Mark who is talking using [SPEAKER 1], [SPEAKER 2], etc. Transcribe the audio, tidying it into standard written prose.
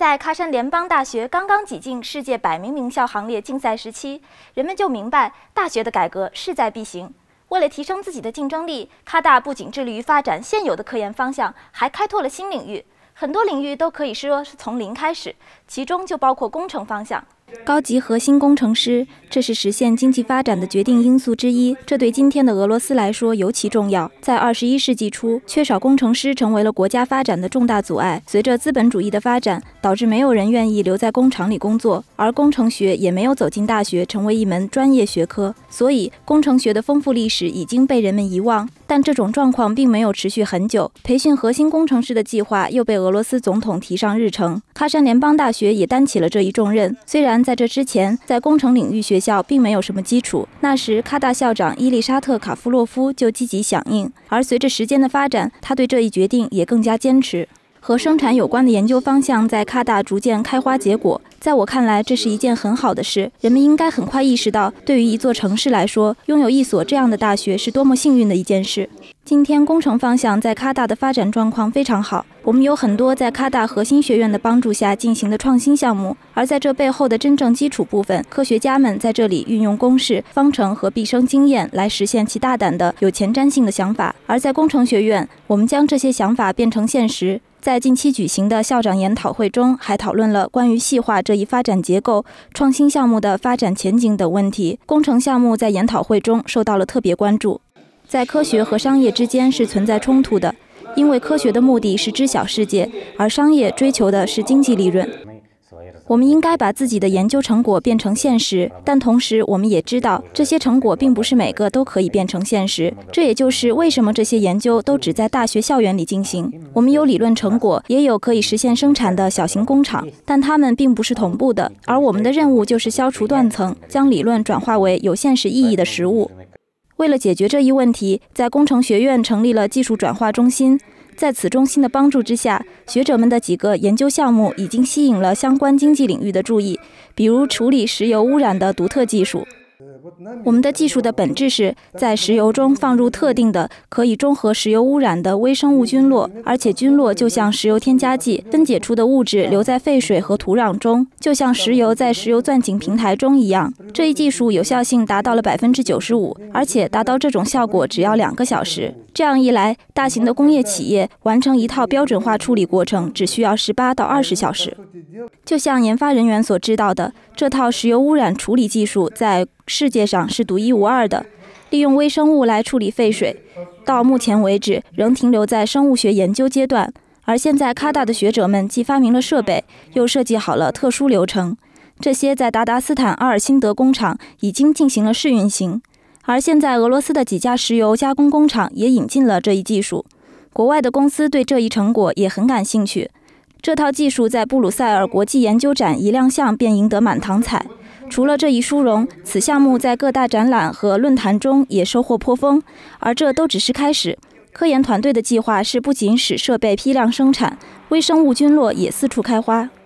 [SPEAKER 1] 在喀山联邦大学刚刚挤进世界100名名校行列竞赛时期，人们就明白大学的改革势在必行。为了提升自己的竞争力，喀大不仅致力于发展现有的科研方向，还开拓了新领域。很多领域都可以说是从零开始，其中就包括工程方向。高级核心工程师，这是实现经济发展的决定因素之一，这对今天的俄罗斯来说尤其重要。在21世纪初，缺少工程师成为了国家发展的重大阻碍。随着资本主义的发展，导致没有人愿意留在工厂里工作，而工程学也没有走进大学，成为一门专业学科。所以，工程学的丰富历史已经被人们遗忘。但这种状况并没有持续很久，培训核心工程师的计划又被俄罗斯总统提上日程。喀山联邦大学也担起了这一重任。虽然在这之前，在工程领域学校并没有什么基础，那时喀大校长伊丽莎特·卡夫洛夫就积极响应，而随着时间的发展，他对这一决定也更加坚持。和生产有关的研究方向在喀大逐渐开花结果，在我看来，这是一件很好的事。人们应该很快意识到，对于一座城市来说，拥有一所这样的大学是多么幸运的一件事。今天，工程方向在喀大的发展状况非常好。我们有很多在喀大核心学院的帮助下进行的创新项目，而在这背后的真正基础部分，科学家们在这里运用公式、方程和毕生经验来实现其大胆的、有前瞻性的想法。而在工程学院，我们将这些想法变成现实。在近期举行的校长研讨会中，还讨论了关于细化这一发展结构、创新项目的发展前景等问题。工程项目在研讨会中受到了特别关注。在科学和商业之间是存在冲突的，因为科学的目的是知晓世界，而商业追求的是经济利润。我们应该把自己的研究成果变成现实，但同时我们也知道，这些成果并不是每个都可以变成现实。这也就是为什么这些研究都只在大学校园里进行。我们有理论成果，也有可以实现生产的小型工厂，但它们并不是同步的。而我们的任务就是消除断层，将理论转化为有现实意义的实物。为了解决这一问题，在工程学院成立了技术转化中心。在此中心的帮助之下，学者们的几个研究项目已经吸引了相关经济领域的注意，比如处理石油污染的独特技术。我们的技术的本质是在石油中放入特定的可以中和石油污染的微生物菌落，而且菌落就像石油添加剂，分解出的物质留在废水和土壤中，就像石油在石油钻井平台中一样。这一技术有效性达到了95%，而且达到这种效果只要2个小时。这样一来，大型的工业企业完成一套标准化处理过程只需要18到20小时。就像研发人员所知道的，这套石油污染处理技术在世界上是独一无二的。利用微生物来处理废水，到目前为止仍停留在生物学研究阶段。而现在喀大的学者们既发明了设备，又设计好了特殊流程，这些在达达斯坦阿尔辛德工厂已经进行了试运行。而现在俄罗斯的几家石油加工工厂也引进了这一技术，国外的公司对这一成果也很感兴趣。这套技术在布鲁塞尔国际研究展一亮相便赢得满堂彩。除了这一殊荣，此项目在各大展览和论坛中也收获颇丰，而这都只是开始。科研团队的计划是不仅使设备批量生产，微生物菌落也四处开花。